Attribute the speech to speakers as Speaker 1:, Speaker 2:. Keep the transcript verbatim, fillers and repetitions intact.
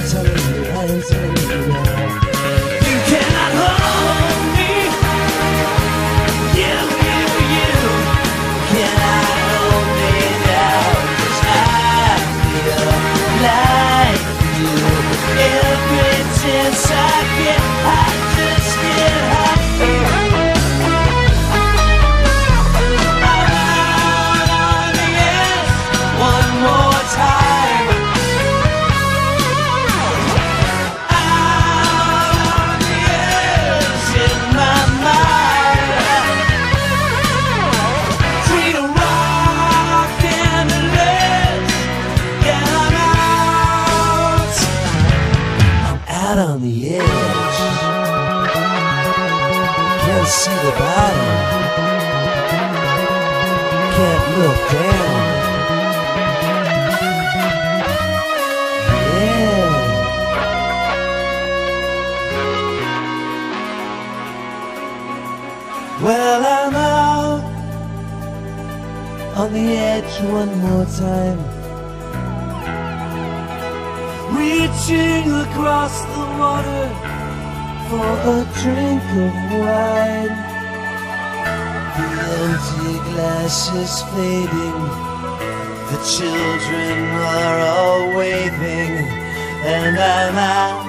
Speaker 1: telling you, I am telling you now. You cannot hold me. You, you, you cannot hold me now. 'Cause I feel like you. Every chance I get, I just get high. I'm out on the edge one more time. Out on the edge in my mind. Between a rock and a ledge, yeah, I'm out. I'm out on the edge. Can't see the bottom. Can't look down. Yeah. Well, I'm out on the edge one more time, reaching across the water for a drink of wine. The empty glass is fading, the children are all waving, and I'm out